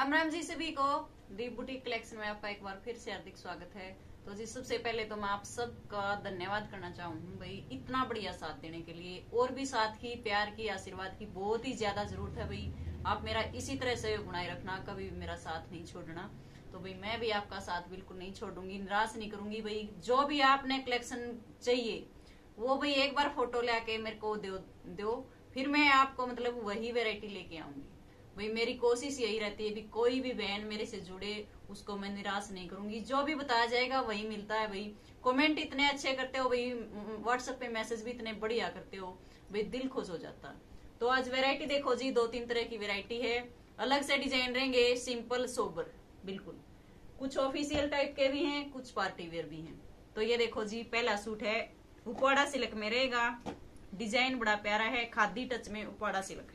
राम राम जी सभी को। दीप boutique collection में आपका एक बार फिर से हार्दिक स्वागत है। तो जी सबसे पहले तो मैं आप सबका धन्यवाद करना चाहूंगी भाई, इतना बढ़िया साथ देने के लिए। और भी साथ की प्यार की आशीर्वाद की बहुत ही ज्यादा जरूरत है भाई। आप मेरा इसी तरह सहयोग बनाए रखना, कभी भी मेरा साथ नहीं छोड़ना। तो भाई मैं भी आपका साथ बिल्कुल नहीं छोड़ूंगी, निराश नहीं करूंगी भाई। जो भी आपने कलेक्शन चाहिए वो भाई एक बार फोटो लेके मेरे को दो, फिर मैं आपको मतलब वही वेरायटी लेके आऊंगी। भाई मेरी कोशिश यही रहती है भी कोई भी बहन मेरे से जुड़े उसको मैं निराश नहीं करूंगी। जो भी बताया जाएगा वही मिलता है भाई। कमेंट इतने अच्छे करते हो भाई, व्हाट्सएप पे मैसेज भी इतने बढ़िया करते हो भाई, दिल खुश हो जाता है। तो आज वैरायटी देखो जी, 2-3 तरह की वैरायटी है। अलग से डिजाइन रहेंगे, सिंपल सोबर बिल्कुल। कुछ ऑफिशियल टाइप के भी हैं, कुछ पार्टी वेयर भी हैं। तो ये देखो जी, पहला सूट है, उपाड़ा सिल्क में रहेगा। डिजाइन बड़ा प्यारा है, खादी टच में उपाड़ा सिल्क है।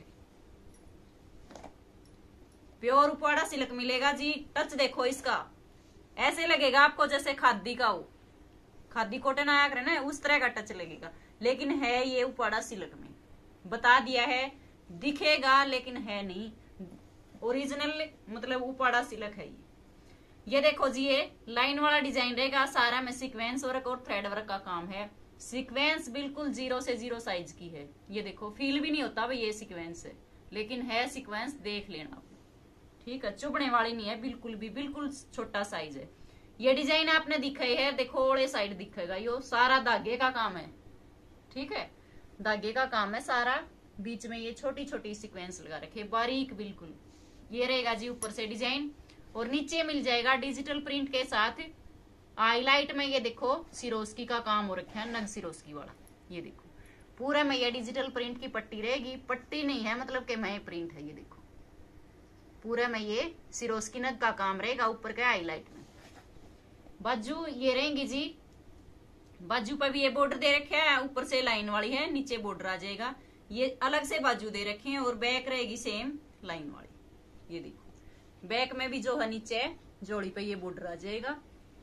प्योर उपाड़ा सिल्क मिलेगा जी। टच देखो इसका, ऐसे लगेगा आपको जैसे खादी का हो, खादी कॉटन आया करे ना, उस तरह का टच लगेगा। लेकिन है ये उपाड़ा सिल्क में, बता दिया है। दिखेगा लेकिन है नहीं, ओरिजिनल मतलब उपाड़ा सिल्क है ये देखो जी, ये लाइन वाला डिजाइन रहेगा। सारा में सीक्वेंस वर्क और थ्रेड वर्क का काम है। सीक्वेंस बिल्कुल 0 से 0 साइज की है। ये देखो, फील भी नहीं होता भाई ये सीक्वेंस है, लेकिन है सीक्वेंस, देख लेना ठीक है। चुभने वाली नहीं है बिल्कुल भी, बिल्कुल छोटा साइज है। ये डिजाइन आपने दिखाई है, देखो ओले साइड दिखेगा। यो सारा धागे का काम है, ठीक है, धागे का काम है सारा। बीच में ये छोटी छोटी सीक्वेंस लगा रखे, बारीक बिल्कुल। ये रहेगा जी ऊपर से डिजाइन, और नीचे मिल जाएगा डिजिटल प्रिंट के साथ हाईलाइट में। ये देखो सिरोस्की का काम हो रखा है, नग सिरोस्की वाला। ये देखो पूरा में ये डिजिटल प्रिंट की पट्टी रहेगी। पट्टी नहीं है मतलब कि मैं प्रिंट है। ये देखो पूरे में ये सिरोस्की नग का काम रहेगा ऊपर के हाईलाइट में। बाजू ये रहेंगी जी, बाजू पर भी ये बॉर्डर दे रखे है, ऊपर से लाइन वाली है, नीचे बॉर्डर आ जाएगा। ये अलग से बाजू दे रखे हैं, और बैक रहेगी सेम लाइन वाली। ये देखो बैक में भी जो है नीचे जोड़ी पे ये बॉर्डर आ जाएगा।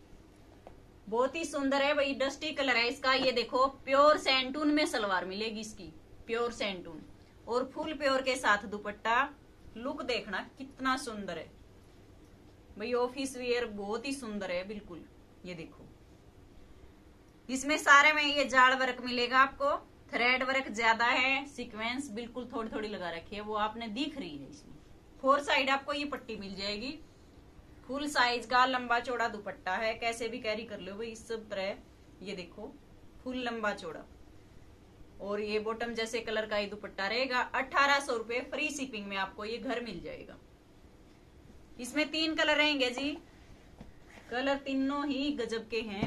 बहुत ही सुंदर है भाई, डस्टी कलर है इसका। ये देखो प्योर सैंटून में सलवार मिलेगी इसकी, प्योर सैंटून, और फुल प्योर के साथ दुपट्टा। लुक देखना कितना सुंदर है भाई, ऑफिस वेयर बहुत ही सुंदर है बिल्कुल। ये देखो इसमें सारे में ये जाल वर्क मिलेगा आपको, थ्रेड वर्क ज्यादा है, सीक्वेंस बिल्कुल थोड़ी थोड़ी लगा रखी है, वो आपने दिख रही है। इसमें 4 साइड आपको ये पट्टी मिल जाएगी। फुल साइज का लंबा चौड़ा दुपट्टा है, कैसे भी कैरी कर लो भाई इस सब तरह। ये देखो फुल लंबा चौड़ा, और ये बॉटम जैसे कलर का ये दुपट्टा रहेगा। 1800 रुपए फ्री शिपिंग में आपको ये घर मिल जाएगा। इसमें 3 कलर रहेंगे जी, कलर तीनों ही गजब के हैं।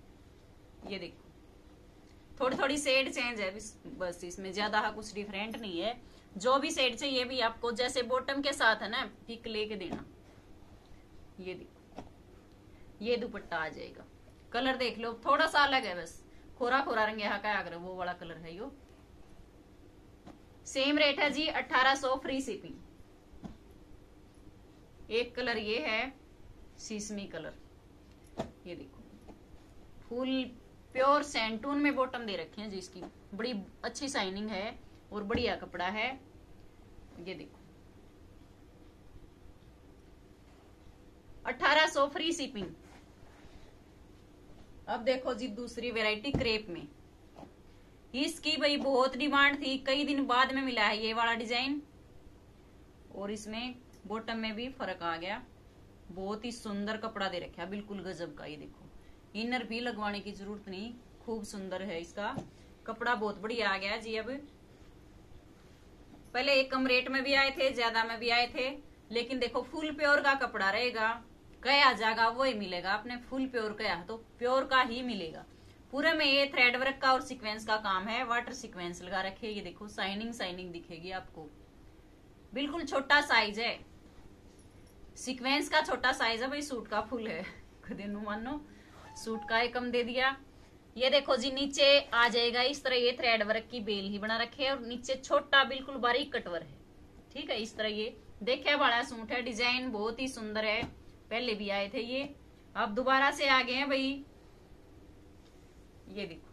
ये देखो थोड़ी थोड़ी शेड चेंज है बस, इसमें ज्यादा कुछ डिफरेंट नहीं है। जो भी शेड चाहिए भी आपको, जैसे बॉटम के साथ है ना, पिक लेके देना। ये देखो ये दुपट्टा आ जाएगा, कलर देख लो थोड़ा सा अलग है, बस खोरा खोरा रंग यहाँ का आकर वो वाला कलर है। यो सेम रेट है जी, 1800 फ्री शिपिंग। एक कलर ये है सीसमी कलर। ये देखो फुल प्योर सैंटून में बॉटम दे रखे हैं जी, इसकी बड़ी अच्छी शाइनिंग है और बढ़िया कपड़ा है। ये देखो 1800 फ्री शिपिंग। अब देखो जी दूसरी वैरायटी क्रेप में। इसकी भाई बहुत डिमांड थी, कई दिन बाद में मिला है ये वाला डिजाइन, और इसमें बॉटम में भी फर्क आ गया। बहुत ही सुंदर कपड़ा दे रखा है, बिल्कुल गजब का। ये देखो इनर भी लगवाने की जरूरत नहीं, खूब सुंदर है इसका कपड़ा, बहुत बढ़िया आ गया जी। अब पहले एक कम रेट में भी आए थे, ज्यादा में भी आए थे, लेकिन देखो फुल प्योर का कपड़ा रहेगा। कया जाएगा वो ही मिलेगा, आपने फुल प्योर कया तो प्योर का ही मिलेगा। पूरे में ये थ्रेड वर्क का और सीक्वेंस का काम है, वाटर सीक्वेंस लगा रखे। ये देखो शाइनिंग शाइनिंग दिखेगी आपको, बिल्कुल छोटा साइज है, सीक्वेंस का छोटा साइज है भाई, सूट का फुल है। खुद मानो सूट का एक कम दे दिया। ये देखो जी नीचे आ जाएगा इस तरह, ये थ्रेड वर्क की बेल ही बना रखे है, और नीचे छोटा बिल्कुल बारीक कटवर है, ठीक है। इस तरह ये देखे बड़ा सूट है, डिजाइन बहुत ही सुंदर है। पहले भी आए थे ये, अब दोबारा से आ गए हैं भाई। ये देखो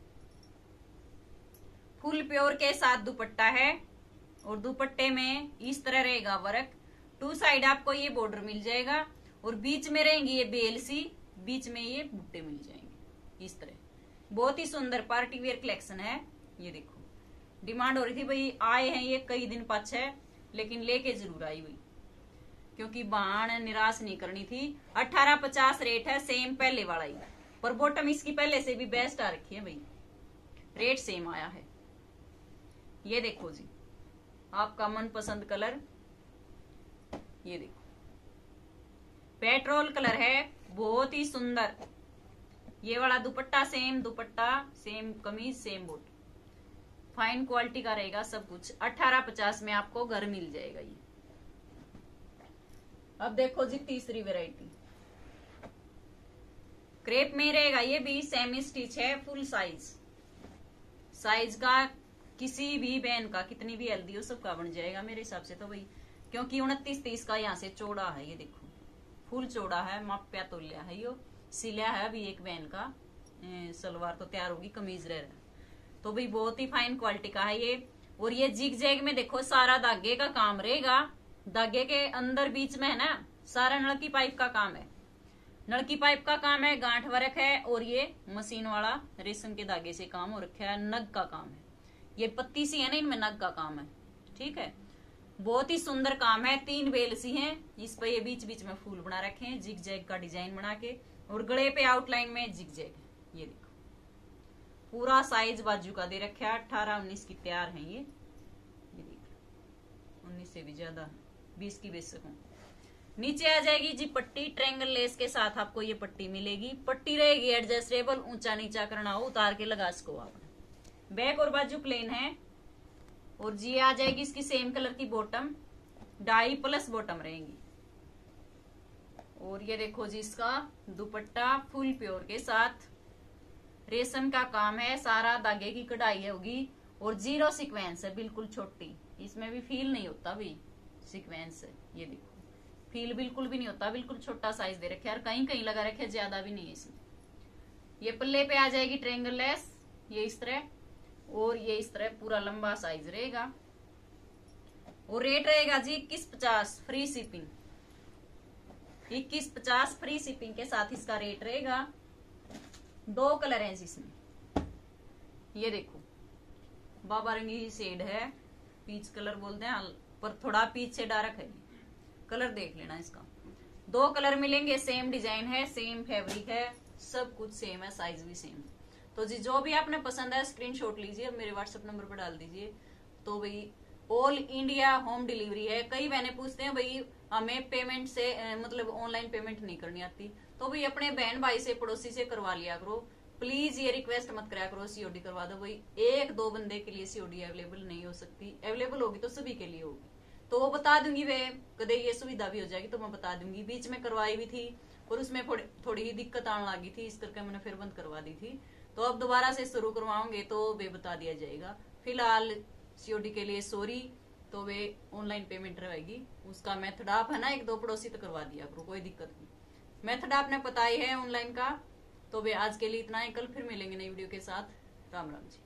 फुल प्योर के साथ दुपट्टा है, और दुपट्टे में इस तरह रहेगा वर्क, टू साइड आपको ये बॉर्डर मिल जाएगा और बीच में रहेंगी ये बेल सी, बीच में ये बुट्टे मिल जाएंगे इस तरह। बहुत ही सुंदर पार्टी वेयर कलेक्शन है। ये देखो, डिमांड हो रही थी भाई, आए हैं ये कई दिन पीछे, लेकिन लेके जरूर आई हुई, क्योंकि बाण निराश नहीं करनी थी। 1850 रेट है, सेम पहले वाला ही, पर बॉटम इसकी पहले से भी बेस्ट आ रखी है भाई, रेट सेम आया है। ये देखो जी, आपका मनपसंद कलर, ये देखो पेट्रोल कलर है, बहुत ही सुंदर। ये वाला दुपट्टा, सेम कमीज, सेम बूट, फाइन क्वालिटी का रहेगा सब कुछ। 1850 में आपको घर मिल जाएगा ये। अब देखो जी तीसरी वैरायटी, क्रेप में रहेगा, ये भी सेमी स्टिच है, फुल साइज का किसी भी बहन का, कितनी भी हेल्दी हो सबका बन जाएगा मेरे हिसाब से तो भाई, क्योंकि 29-30 का यहाँ से चौड़ा है। ये देखो फुल चौड़ा है, माप्या तो लिया है, यो सिला है अभी एक बहन का। सलवार तो तैयार होगी, कमीज रह रहा, तो भाई बहुत ही फाइन क्वालिटी का है ये। और ये जिग जैग में देखो सारा धागे का काम रहेगा, धागे के अंदर बीच में है ना सारा नलकी पाइप का काम है, नलकी पाइप का काम है, गांठ वर्क है, और ये मशीन वाला रेशम के धागे से काम हो रखा है, नग का काम है। ये पत्ती सी है ना, इनमें नग का काम है, ठीक है। बहुत ही सुंदर काम है, 3 बेल सी हैं, इस पर ये बीच बीच में फूल बना रखे हैं, जिग जैग का डिजाइन बना के, और गले पे आउटलाइन में जिग जैग। ये देखो पूरा साइज बाजू का दे रखा है, 18-19 की तैयार है ये देखो, 19 से भी ज्यादा, 20 की बेच सकूं। नीचे आ जाएगी जी पट्टी, ट्रायंगल लेस के साथ आपको ये पट्टी मिलेगी। पट्टी रहेगी एडजस्टेबल, ऊंचा नीचा करना हो उतार के लगा सको आपने। बैक और बाजू प्लेन है, और जी आ जाएगी इसकी सेम कलर की बॉटम, डाई प्लस बॉटम रहेंगी। और ये देखो जी इसका दुपट्टा फुल प्योर के साथ, रेशम का काम है, सारा धागे की कढ़ाई होगी, और 0 सीक्वेंस है, बिल्कुल छोटी, इसमें भी फील नहीं होता भाई सीक्वेंस है। ये देखो फील बिल्कुल भी नहीं होता, बिल्कुल छोटा साइज दे रखे, और कहीं कहीं लगा रखे, ज्यादा भी नहीं है इसमें। ये पल्ले पे आ जाएगी ट्रायंगल लेस, ये इस तरह, और ये इस तरह पूरा लंबा साइज रहेगा। और रेट रहेगा जी 2150 फ्री शिपिंग, 2150 फ्री शिपिंग के साथ इसका रेट रहेगा। 2 कलर हैं जिसमें, ये देखो बाबा रंगी शेड है, पीच कलर बोलते हैं, पर थोड़ा पीच से डार्क है, कलर देख लेना इसका। 2 कलर मिलेंगे, सेम डिजाइन है, सेम फैब्रिक है, सब कुछ सेम है, साइज भी सेम। तो जी जो भी आपने पसंद है स्क्रीनशॉट लीजिए और मेरे व्हाट्सएप नंबर पर डाल दीजिए। तो भाई ऑल इंडिया होम डिलीवरी है। कई बहनें पूछते हैं भाई हमें पेमेंट से मतलब ऑनलाइन पेमेंट नहीं करनी आती, तो भाई अपने बहन भाई से पड़ोसी से करवा लिया करो, प्लीज ये रिक्वेस्ट मत कराया करो सीओडी करवा दो। भाई 1-2 बंदे के लिए सीओडी अवेलेबल नहीं हो सकती, अवेलेबल होगी तो सभी के लिए होगी, तो वो बता दूंगी वे, कदे ये सुविधा भी हो जाएगी तो मैं बता दूंगी। बीच में करवाई भी थी और उसमें थोड़ी ही दिक्कत आने लगी थी, इस करके मैंने फिर बंद करवा दी थी, तो अब दोबारा से शुरू करवाओगे तो वे बता दिया जाएगा। फिलहाल सीओडी के लिए सॉरी, तो वे ऑनलाइन पेमेंट रहेगी। उसका मेथड आप है ना 1-2 पड़ोसी तो करवा दिया करो, कोई दिक्कत नहीं। मेथड आपने बताई है ऑनलाइन का। तो वे आज के लिए इतना ही, कल फिर मिलेंगे नई वीडियो के साथ। राम राम जी।